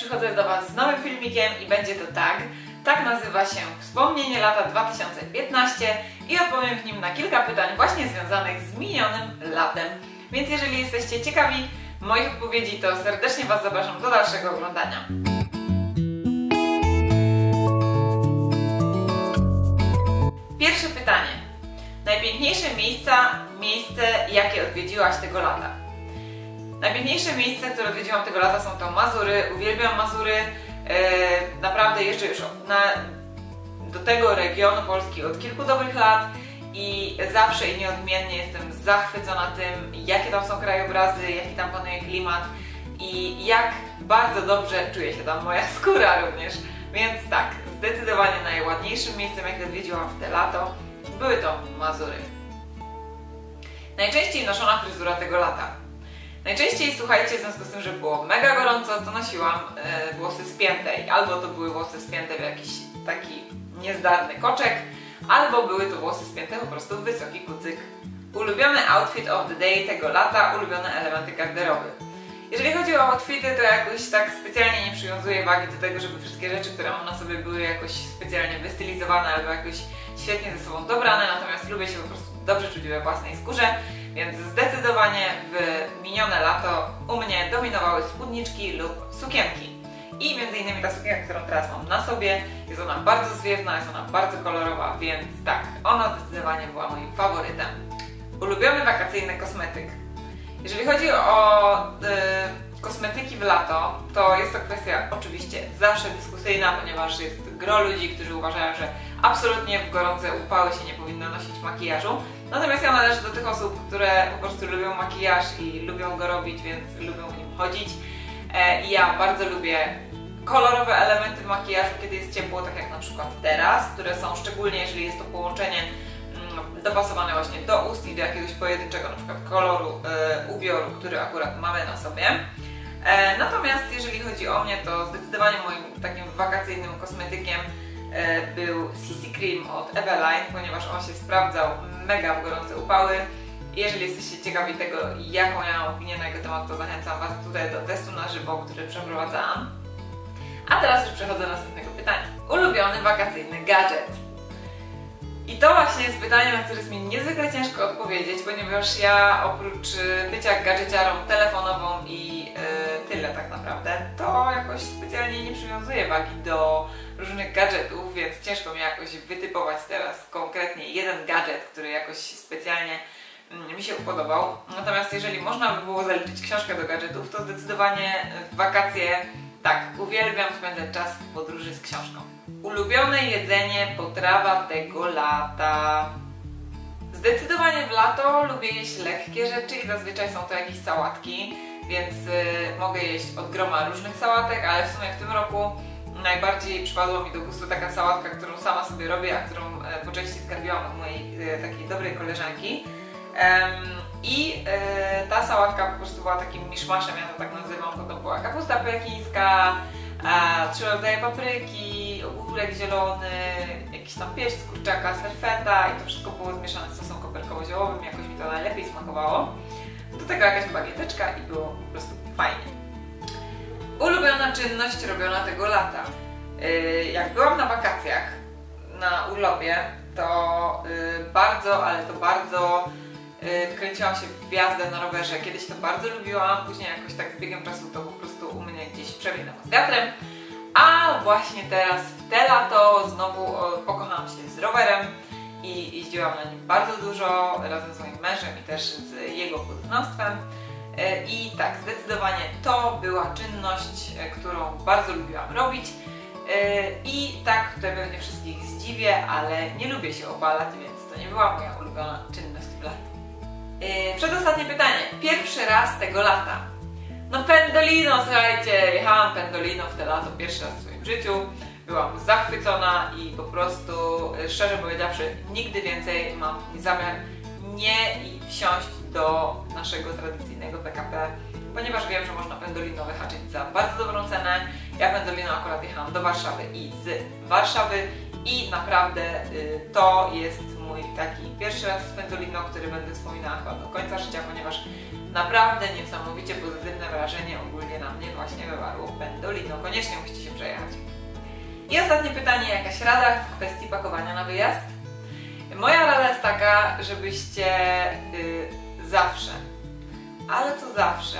przychodzę do Was z nowym filmikiem i będzie to tag. Tag nazywa się Wspomnienie lata 2015 i odpowiem w nim na kilka pytań właśnie związanych z minionym latem. Więc jeżeli jesteście ciekawi moich odpowiedzi, to serdecznie Was zapraszam do dalszego oglądania. Pierwsze pytanie. Najpiękniejsze miejsce, jakie odwiedziłaś tego lata? Najpiękniejsze miejsce, które odwiedziłam tego lata, są to Mazury. Uwielbiam Mazury. Naprawdę jeżdżę już do tego regionu Polski od kilku dobrych lat i zawsze i nieodmiennie jestem zachwycona tym, jakie tam są krajobrazy, jaki tam panuje klimat i jak bardzo dobrze czuje się tam moja skóra również. Więc tak, zdecydowanie najładniejszym miejscem, jakie odwiedziłam w te lato, były to Mazury. Najczęściej noszona fryzura tego lata. Najczęściej, słuchajcie, w związku z tym, że było mega gorąco, to nosiłam włosy spięte. Albo to były włosy spięte w jakiś taki niezdarny koczek, albo były to włosy spięte po prostu w wysoki kucyk. Ulubiony outfit of the day tego lata, ulubione elementy garderoby. Jeżeli chodzi o outfity, to jakoś tak specjalnie nie przywiązuję wagi do tego, żeby wszystkie rzeczy, które mam na sobie, były jakoś specjalnie wystylizowane albo jakoś świetnie ze sobą dobrane, natomiast lubię się po prostu dobrze czuć we własnej skórze, więc zdecydowanie w minione lato u mnie dominowały spódniczki lub sukienki. I między innymi ta sukienka, którą teraz mam na sobie, jest ona bardzo zwiewna, jest ona bardzo kolorowa, więc tak, ona zdecydowanie była moim faworytem. Ulubiony wakacyjny kosmetyk. Jeżeli chodzi o kosmetyki w lato, to jest to kwestia oczywiście zawsze dyskusyjna, ponieważ jest gro ludzi, którzy uważają, że absolutnie w gorące upały się nie powinno nosić makijażu. Natomiast ja należę do tych osób, które po prostu lubią makijaż i lubią go robić, więc lubią w nim chodzić. I ja bardzo lubię kolorowe elementy w makijażu, kiedy jest ciepło, tak jak na przykład teraz, które są szczególnie, jeżeli jest to połączenie dopasowane właśnie do ust i do jakiegoś pojedynczego na przykład koloru ubioru, który akurat mamy na sobie. Natomiast jeżeli chodzi o mnie, to zdecydowanie moim takim wakacyjnym kosmetykiem był CC Cream od Eveline, ponieważ on się sprawdzał mega w gorące upały. Jeżeli jesteście ciekawi tego, jaką ja mam opinię na jego temat, to zachęcam Was tutaj do testu na żywo, który przeprowadzałam. A teraz już przechodzę do następnego pytania. Ulubiony wakacyjny gadżet. I to właśnie jest pytanie, na które jest mi niezwykle ciężko odpowiedzieć, ponieważ ja oprócz bycia gadżeciarą telefonową i tyle tak naprawdę, to jakoś specjalnie nie przywiązuję wagi do różnych gadżetów, więc ciężko mi jakoś wytypować teraz konkretnie jeden gadżet, który jakoś specjalnie mi się upodobał. Natomiast jeżeli można by było zaliczyć książkę do gadżetów, to zdecydowanie w wakacje tak, uwielbiam spędzać czas w podróży z książką. Ulubione jedzenie, potrawa tego lata. Zdecydowanie w lato lubię jeść lekkie rzeczy i zazwyczaj są to jakieś sałatki, więc mogę jeść od groma różnych sałatek, ale w sumie w tym roku najbardziej przypadła mi do gustu taka sałatka, którą sama sobie robię, a którą po części skarbiłam od mojej takiej dobrej koleżanki. Ta sałatka po prostu była takim miszmaszem, ja to tak nazywam, potem była kapusta pekińska, 3 rodzaje papryki, ogórek zielony, jakiś tam pieść z kurczaka, serfeta i to wszystko było zmieszane z sosem koperkowo-ziołowym, jakoś mi to najlepiej smakowało. Do tego jakaś bagieteczka i było po prostu fajnie. Ulubiona czynność robiona tego lata. Jak byłam na wakacjach, na urlopie, to bardzo, ale to bardzo wkręciłam się w jazdę na rowerze. Kiedyś to bardzo lubiłam, później jakoś tak z biegiem czasu to po prostu u mnie gdzieś przewinęło z wiatrem. A właśnie teraz, w te lato, znowu pokochałam się z rowerem i jeździłam na nim bardzo dużo razem z moim mężem i też z jego potomstwem. I tak, zdecydowanie to była czynność, którą bardzo lubiłam robić. I tak, tutaj pewnie wszystkich zdziwię, ale nie lubię się opalać, więc to nie była moja ulubiona czynność w lato. Przedostatnie pytanie. Pierwszy raz tego lata. No Pendolino, słuchajcie, jechałam Pendolino w te lato pierwszy raz w swoim życiu. Byłam zachwycona i po prostu, szczerze powiedziawszy, nigdy więcej mam zamiar nie wsiąść do naszego tradycyjnego PKP, ponieważ wiem, że można Pendolino wyhaczyć za bardzo dobrą cenę. Ja Pendolino akurat jechałam do Warszawy i z Warszawy i naprawdę to jest mój taki pierwszy raz z Pendolino, który będę wspominała chyba do końca życia, ponieważ naprawdę niesamowicie pozytywne wrażenie ogólnie na mnie właśnie wywarło Pendolino. Koniecznie musicie się przejechać. I ostatnie pytanie, jakaś rada w kwestii pakowania na wyjazd? Moja rada jest taka, żebyście zawsze, ale to zawsze,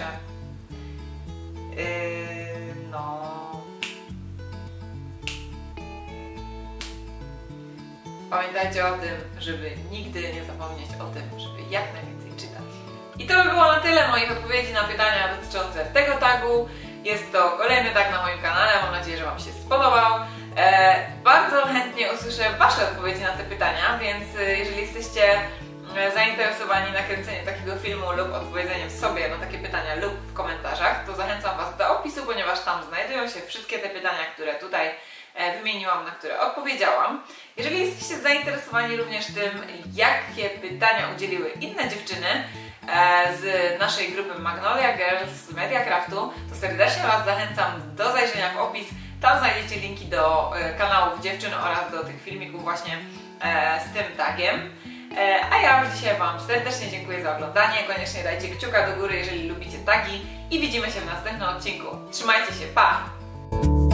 pamiętajcie o tym, żeby nigdy nie zapomnieć o tym, żeby jak najwięcej czytać. I to by było na tyle moich odpowiedzi na pytania dotyczące tego tagu. Jest to kolejny tag na moim kanale, mam nadzieję, że Wam się spodobał. Bardzo chętnie usłyszę Wasze odpowiedzi na te pytania, więc jeżeli jesteście zainteresowani nakręceniem takiego filmu lub odpowiedzeniem sobie na takie pytania lub w komentarzach, to zachęcam Was do opisu, ponieważ tam znajdują się wszystkie te pytania, które tutaj wymieniłam, na które odpowiedziałam. Jeżeli jesteście zainteresowani również tym, jakie pytania udzieliły inne dziewczyny z naszej grupy Magnolia Girls z Mediacraftu, to serdecznie Was zachęcam do zajrzenia w opis. Tam znajdziecie linki do kanałów dziewczyn oraz do tych filmików właśnie z tym tagiem. A ja już dzisiaj Wam serdecznie dziękuję za oglądanie. Koniecznie dajcie kciuka do góry, jeżeli lubicie tagi i widzimy się w następnym odcinku. Trzymajcie się, pa!